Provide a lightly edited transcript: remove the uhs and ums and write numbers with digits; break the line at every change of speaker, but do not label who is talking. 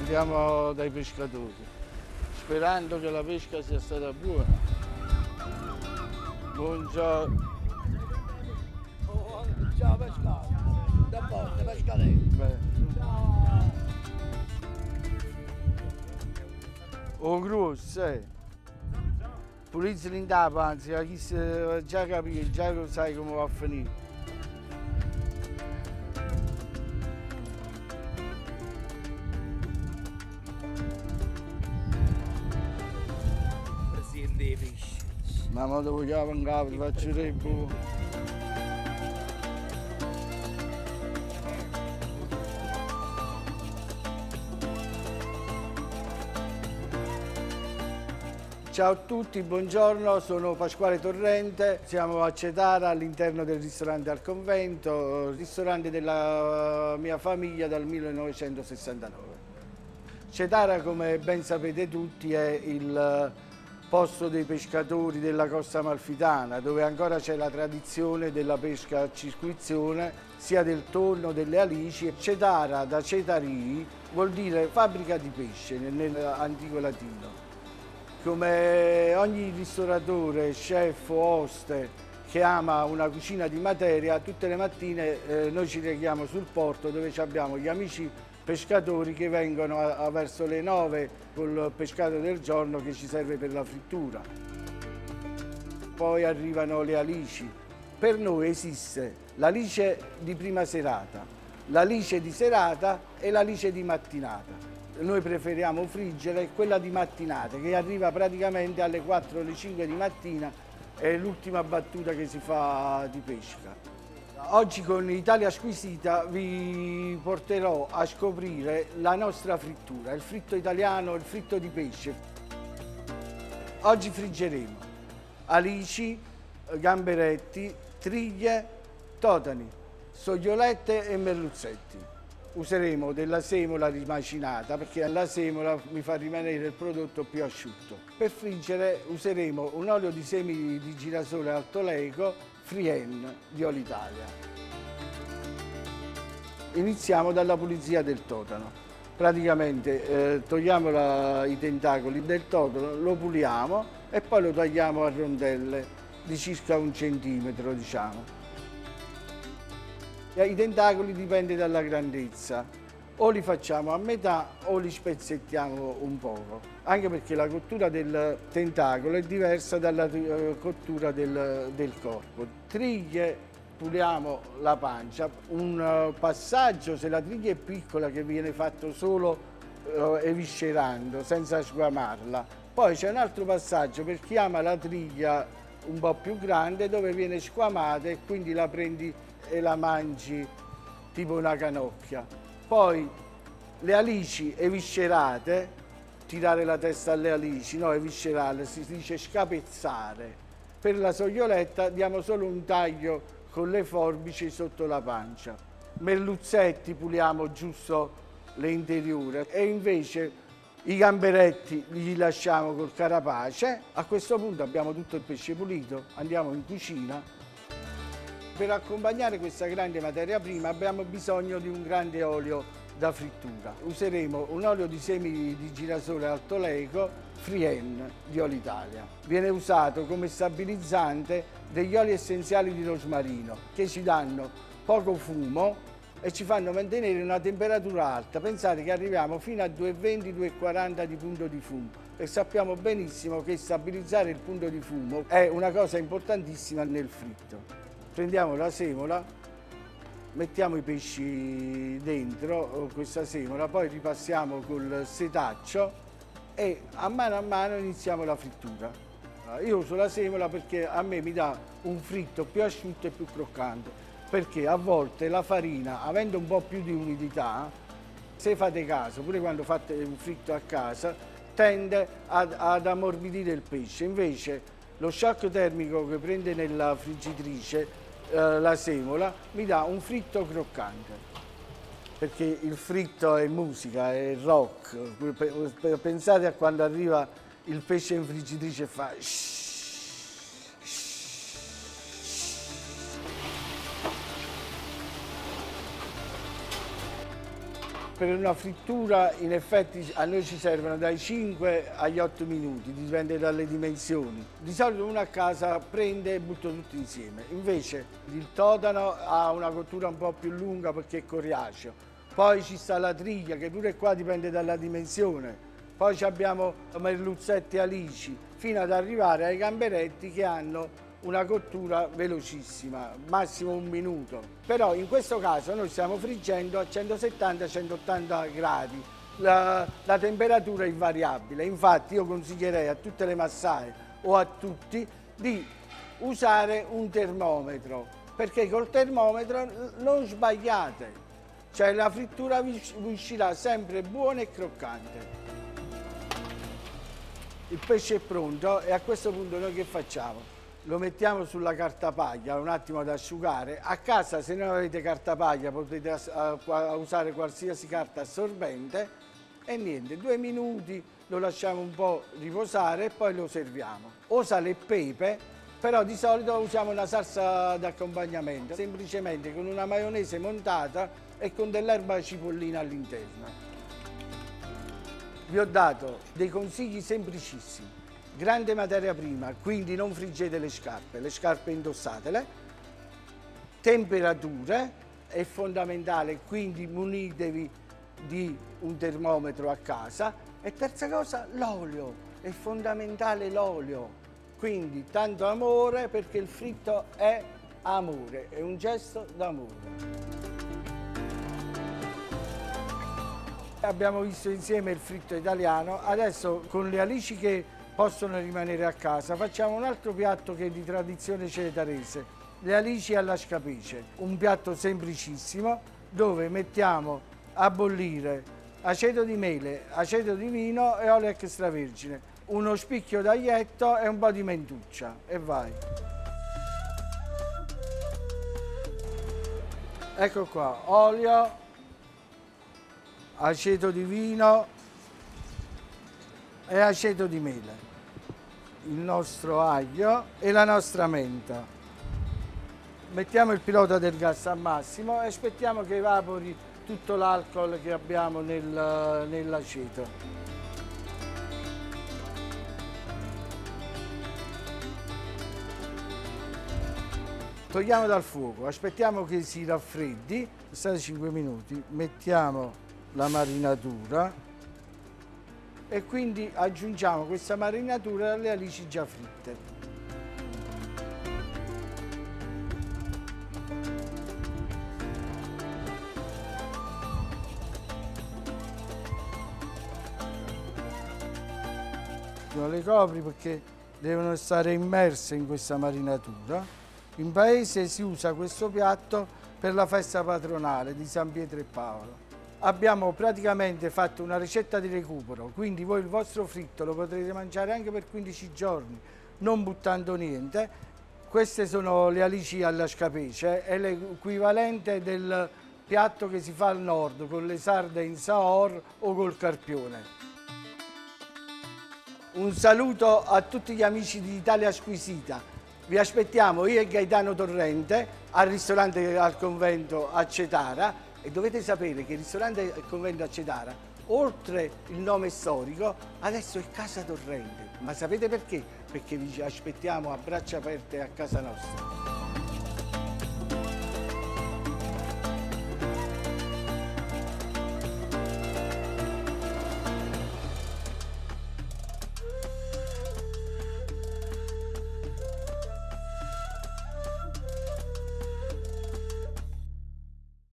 andiamo dai pescatori, sperando che la pesca sia stata buona. Buongiorno.
Ciao pescato, da porta pescare.
Oh, grosso, pulizzi l'inda panza, chi già capisce, già lo sai come va a finire.
Presidente dei pesci.
Ma dove vogliamo andare, faccio tempo. Ciao a tutti, buongiorno, sono Pasquale Torrente, siamo a Cetara all'interno del ristorante Al Convento, ristorante della mia famiglia dal 1969. Cetara, come ben sapete tutti, è il posto dei pescatori della Costa Amalfitana, dove ancora c'è la tradizione della pesca a circuizione, sia del tonno, delle alici. Cetara, da cetari, vuol dire fabbrica di pesce nell'antico latino. Come ogni ristoratore, chef o oste che ama una cucina di materia, tutte le mattine noi ci rechiamo sul porto dove abbiamo gli amici pescatori che vengono verso le 9 col pescato del giorno che ci serve per la frittura. Poi arrivano le alici. Per noi esiste l'alice di prima serata, l'alice di serata e l'alice di mattinata. Noi preferiamo friggere quella di mattinata che arriva praticamente alle 4 o alle 5 di mattina, è l'ultima battuta che si fa di pesca. Oggi con Italia Squisita vi porterò a scoprire la nostra frittura, il fritto italiano, il fritto di pesce. Oggi friggeremo alici, gamberetti, triglie, totani, sogliolette e merluzzetti. Useremo della semola rimacinata perché la semola mi fa rimanere il prodotto più asciutto. Per friggere useremo un olio di semi di girasole altoleico Frien di Olitalia. Iniziamo dalla pulizia del totano. Praticamente togliamo i tentacoli del totano, lo puliamo e poi lo tagliamo a rondelle di circa 1 centimetro, diciamo. I tentacoli dipende dalla grandezza, o li facciamo a metà o li spezzettiamo un poco, anche perché la cottura del tentacolo è diversa dalla cottura del corpo. Triglie, puliamo la pancia, un passaggio, se la triglia è piccola, che viene fatto solo eviscerando, senza squamarla. Poi c'è un altro passaggio per chi ama la triglia un po' più grande, dove viene squamata e quindi la prendi e la mangi tipo una canocchia. Poi le alici eviscerate, tirare la testa alle alici, no, eviscerarle, si dice scapezzare. Per la soglioletta diamo solo un taglio con le forbici sotto la pancia. Merluzzetti puliamo giusto le interiore e invece i gamberetti li lasciamo col carapace. A questo punto abbiamo tutto il pesce pulito, andiamo in cucina. Per accompagnare questa grande materia prima abbiamo bisogno di un grande olio da frittura. Useremo un olio di semi di girasole altoleico Frien di Olitalia. Viene usato come stabilizzante degli oli essenziali di rosmarino che ci danno poco fumo e ci fanno mantenere una temperatura alta. Pensate che arriviamo fino a 220-240 di punto di fumo e sappiamo benissimo che stabilizzare il punto di fumo è una cosa importantissima nel fritto. Prendiamo la semola, mettiamo i pesci dentro questa semola, poi ripassiamo col setaccio e a mano iniziamo la frittura. Io uso la semola perché a me mi dà un fritto più asciutto e più croccante, perché a volte la farina, avendo un po' più di umidità, se fate caso, pure quando fate un fritto a casa, tende ad ammorbidire il pesce. Invece lo shock termico che prende nella friggitrice la semola mi dà un fritto croccante, perché il fritto è musica, è rock. Pensate a quando arriva il pesce in friggitrice e fa Per una frittura in effetti a noi ci servono dai 5 agli 8 minuti, dipende dalle dimensioni. Di solito uno a casa prende e butta tutto insieme, invece il totano ha una cottura un po' più lunga perché è coriaceo. Poi ci sta la triglia che pure qua dipende dalla dimensione. Poi abbiamo merluzzetti e alici, fino ad arrivare ai gamberetti che hanno una cottura velocissima, massimo 1 minuto. Però in questo caso noi stiamo friggendo a 170-180 gradi. La temperatura è variabile, infatti io consiglierei a tutte le massaie o a tutti di usare un termometro, perché col termometro non sbagliate, cioè la frittura vi uscirà sempre buona e croccante. Il pesce è pronto e a questo punto noi che facciamo? Lo mettiamo sulla cartapaglia un attimo ad asciugare. A casa se non avete cartapaglia potete usare qualsiasi carta assorbente e niente, 2 minuti lo lasciamo un po' riposare e poi lo serviamo. O sale e pepe, però di solito usiamo una salsa d'accompagnamento, semplicemente con una maionese montata e con dell'erba cipollina all'interno. Vi ho dato dei consigli semplicissimi. Grande materia prima, quindi non friggete le scarpe indossatele. Temperature è fondamentale, quindi munitevi di un termometro a casa. E terza cosa, l'olio, è fondamentale l'olio. Quindi tanto amore, perché il fritto è amore, è un gesto d'amore. Abbiamo visto insieme il fritto italiano, adesso con le alici che possono rimanere a casa facciamo un altro piatto che è di tradizione cetarese, le alici alla scapice, un piatto semplicissimo dove mettiamo a bollire aceto di mele, aceto di vino e olio extravergine, uno spicchio d'aglietto e un po' di mentuccia e vai. Ecco qua, olio, aceto di vino e aceto di mele, il nostro aglio e la nostra menta. Mettiamo il pilota del gas a massimo e aspettiamo che evapori tutto l'alcol che abbiamo nell'aceto. Togliamo dal fuoco, aspettiamo che si raffreddi, state 5 minuti, mettiamo la marinatura e quindi aggiungiamo questa marinatura alle alici già fritte. Non le copri perché devono stare immerse in questa marinatura. In paese si usa questo piatto per la festa patronale di San Pietro e Paolo. Abbiamo praticamente fatto una ricetta di recupero, quindi voi il vostro fritto lo potrete mangiare anche per 15 giorni, non buttando niente. Queste sono le alici alla scapice, è l'equivalente del piatto che si fa al nord con le sarde in saor o col carpione. Un saluto a tutti gli amici di Italia Squisita. Vi aspettiamo io e Gaetano Torrente al ristorante al convento a Cetara. E dovete sapere che il ristorante al convento a Cetara, oltre il nome storico, adesso è Casa Torrente. Ma sapete perché? Perché vi aspettiamo a braccia aperte a casa nostra.